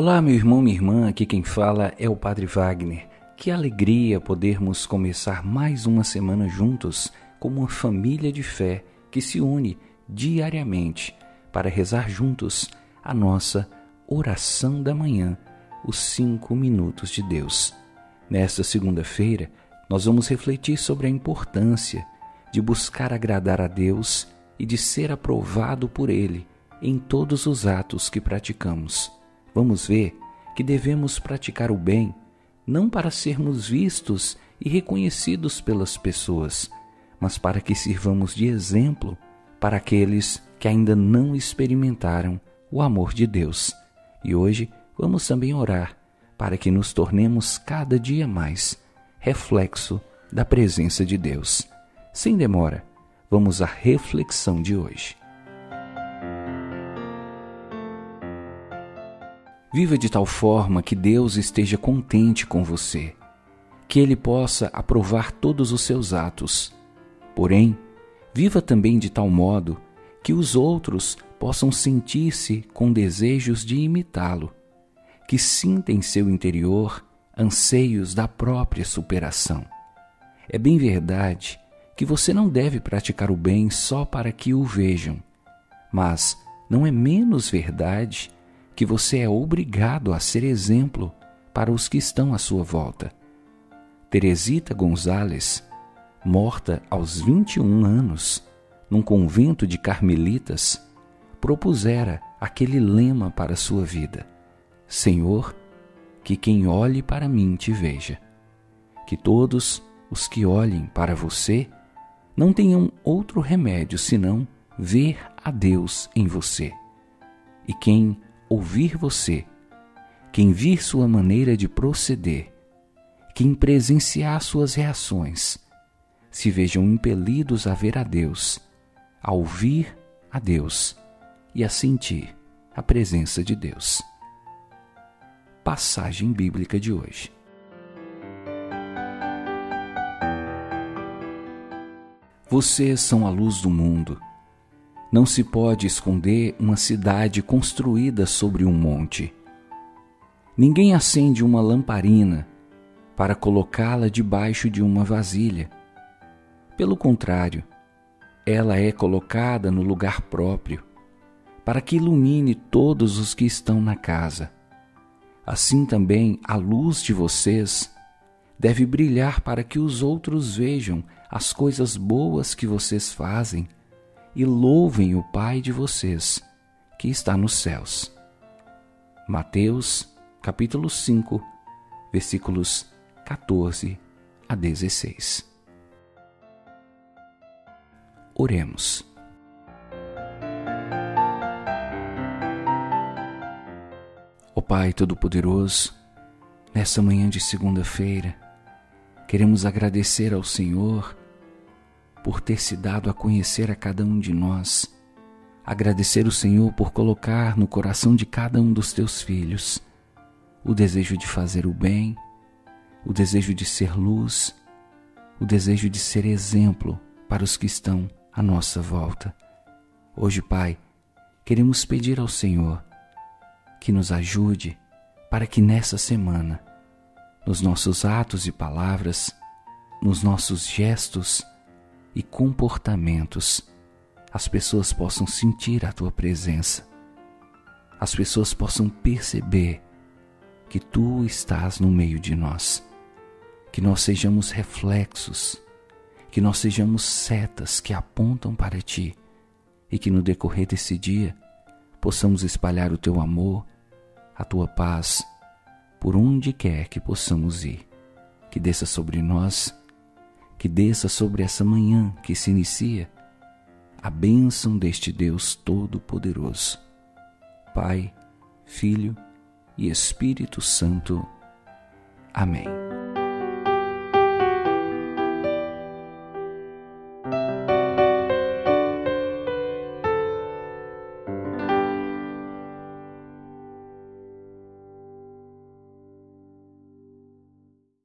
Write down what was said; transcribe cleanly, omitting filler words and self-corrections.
Olá, meu irmão, minha irmã, aqui quem fala é o Padre Wagner. Que alegria podermos começar mais uma semana juntos como uma família de fé que se une diariamente para rezar juntos a nossa oração da manhã, os 5 minutos de Deus. Nesta segunda-feira, nós vamos refletir sobre a importância de buscar agradar a Deus e de ser aprovado por Ele em todos os atos que praticamos. Vamos ver que devemos praticar o bem não para sermos vistos e reconhecidos pelas pessoas, mas para que sirvamos de exemplo para aqueles que ainda não experimentaram o amor de Deus. E hoje vamos também orar para que nos tornemos cada dia mais reflexo da presença de Deus. Sem demora, vamos à reflexão de hoje. Viva de tal forma que Deus esteja contente com você, que Ele possa aprovar todos os seus atos. Porém, viva também de tal modo que os outros possam sentir-se com desejos de imitá-lo, que sinta em seu interior anseios da própria superação. É bem verdade que você não deve praticar o bem só para que o vejam, mas não é menos verdade que você é obrigado a ser exemplo para os que estão à sua volta. Teresita Gonzalez, morta aos 21 anos, num convento de carmelitas, propusera aquele lema para sua vida: Senhor, que quem olhe para mim te veja. Que todos os que olhem para você não tenham outro remédio senão ver a Deus em você. E quem ouvir você, quem vir sua maneira de proceder, quem presenciar suas reações, se vejam impelidos a ver a Deus, a ouvir a Deus e a sentir a presença de Deus. Passagem bíblica de hoje. Vocês são a luz do mundo. Não se pode esconder uma cidade construída sobre um monte. Ninguém acende uma lamparina para colocá-la debaixo de uma vasilha. Pelo contrário, ela é colocada no lugar próprio, para que ilumine todos os que estão na casa. Assim também a luz de vocês deve brilhar para que os outros vejam as coisas boas que vocês fazem e louvem o Pai de vocês, que está nos céus. Mateus, capítulo 5, versículos 14 a 16. Oremos. Ó Pai Todo-Poderoso, nessa manhã de segunda-feira, queremos agradecer ao Senhor por ter se dado a conhecer a cada um de nós. Agradecer o Senhor por colocar no coração de cada um dos teus filhos o desejo de fazer o bem, o desejo de ser luz, o desejo de ser exemplo para os que estão à nossa volta. Hoje, Pai, queremos pedir ao Senhor que nos ajude para que nessa semana, nos nossos atos e palavras, nos nossos gestos e comportamentos, as pessoas possam sentir a Tua presença, as pessoas possam perceber que Tu estás no meio de nós, que nós sejamos reflexos, que nós sejamos setas que apontam para Ti e que no decorrer desse dia possamos espalhar o Teu amor, a Tua paz, por onde quer que possamos ir. Que desça sobre nós, que desça sobre essa manhã que se inicia, a bênção deste Deus Todo-Poderoso. Pai, Filho e Espírito Santo. Amém.